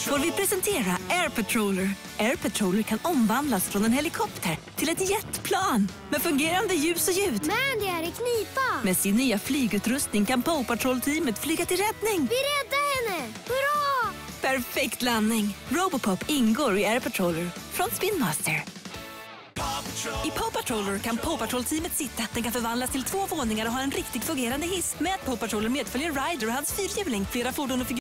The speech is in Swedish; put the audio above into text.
får vi presentera Air Patroller. Air Patroller kan omvandlas från en helikopter till ett jetplan med fungerande ljus och ljud. Men det är i knipa. Med sin nya flygutrustning kan Paw Patrol-teamet flyga till räddning. Vi räddar henne! Hurra! Perfekt landning. Robopop ingår i Air Patroller från Spin Master. I Paw Patroller kan Paw Patrol-teamet sitta. Den kan förvandlas till 2 våningar och ha en riktigt fungerande hiss. Med Paw Patroller medföljer Ryder och hans 4-hjuling. Flera fordon och